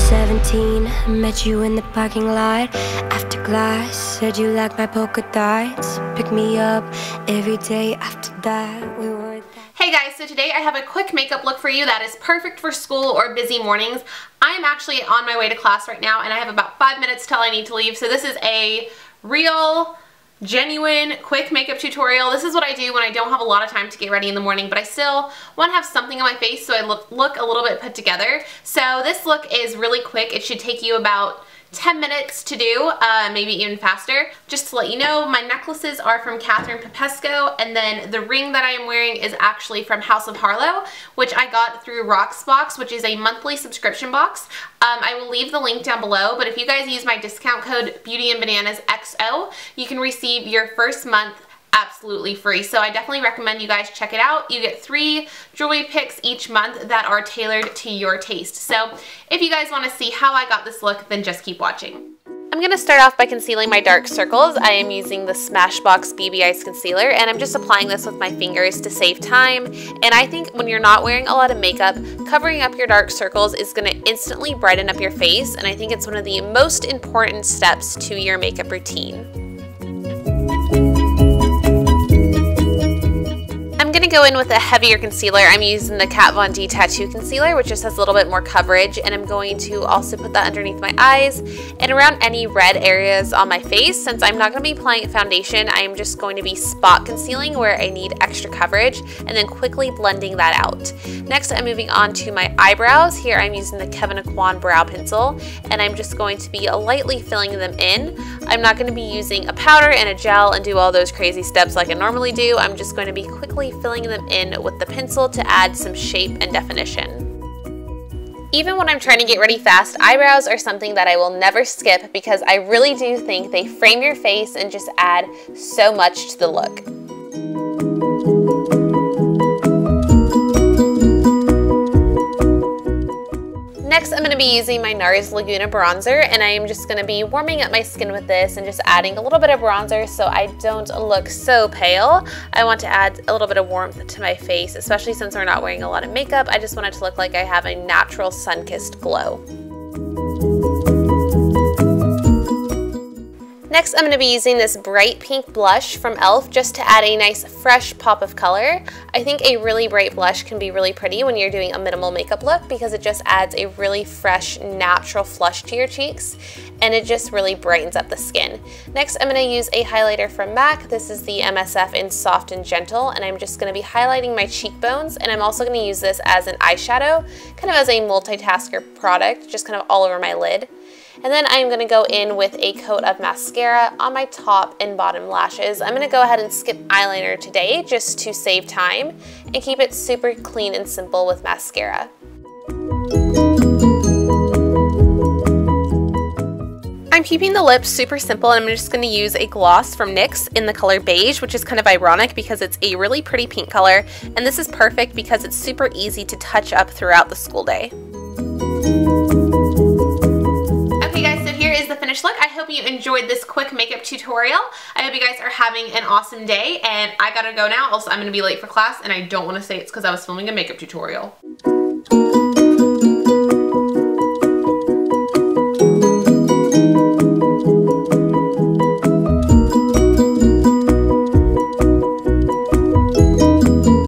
17, met you in the parking lot. After class, said you like my polka dots. Pick me up every day after that. We were. Hey guys, so today I have a quick makeup look for you that is perfect for school or busy mornings. I am actually on my way to class right now and I have about 5 minutes till I need to leave. So this is a real, genuine, quick makeup tutorial. This is what I do when I don't have a lot of time to get ready in the morning, but I still want to have something on my face so I look a little bit put together. So this look is really quick. It should take you about 10 minutes to do, maybe even faster. Just to let you know, my necklaces are from Catherine Popesco, and then the ring that I am wearing is actually from House of Harlow, which I got through Rocksbox, which is a monthly subscription box. I will leave the link down below, but if you guys use my discount code BeautyandBananas XO, you can receive your first month absolutely free. So I definitely recommend you guys check it out. You get 3 jewelry picks each month that are tailored to your taste. So if you guys want to see how I got this look, then just keep watching. I'm going to start off by concealing my dark circles. I am using the Smashbox BB Ice Concealer, and I'm just applying this with my fingers to save time. And I think when you're not wearing a lot of makeup, covering up your dark circles is going to instantly brighten up your face, and I think it's one of the most important steps to your makeup routine. I'm going to go in with a heavier concealer. I'm using the Kat Von D Tattoo Concealer, which just has a little bit more coverage, and I'm going to also put that underneath my eyes and around any red areas on my face. Since I'm not going to be applying foundation, I am just going to be spot concealing where I need extra coverage and then quickly blending that out. Next, I'm moving on to my eyebrows. Here I'm using the Kevyn Aucoin Brow Pencil, and I'm just going to be lightly filling them in. I'm not going to be using a powder and a gel and do all those crazy steps like I normally do. I'm just going to be quickly filling them in with the pencil to add some shape and definition. Even when I'm trying to get ready fast, eyebrows are something that I will never skip because I really do think they frame your face and just add so much to the look. Next, I'm going to be using my NARS Laguna bronzer, and I am just going to be warming up my skin with this and just adding a little bit of bronzer so I don't look so pale. I want to add a little bit of warmth to my face, especially since we're not wearing a lot of makeup. I just want it to look like I have a natural sun-kissed glow. Next, I'm going to be using this bright pink blush from e.l.f. just to add a nice fresh pop of color. I think a really bright blush can be really pretty when you're doing a minimal makeup look because it just adds a really fresh, natural flush to your cheeks, and it just really brightens up the skin. Next, I'm going to use a highlighter from MAC. This is the MSF in Soft and Gentle, and I'm just going to be highlighting my cheekbones, and I'm also going to use this as an eyeshadow, kind of as a multitasker product, just kind of all over my lid. And then I'm going to go in with a coat of mascara on my top and bottom lashes. I'm going to go ahead and skip eyeliner today just to save time and keep it super clean and simple with mascara. I'm keeping the lips super simple, and I'm just going to use a gloss from NYX in the color Beige, which is kind of ironic because it's a really pretty pink color, and this is perfect because it's super easy to touch up throughout the school day. Is the finished look. I hope you enjoyed this quick makeup tutorial. I hope you guys are having an awesome day, and I gotta go now. Also, I'm gonna be late for class, and I don't want to say it's because I was filming a makeup tutorial.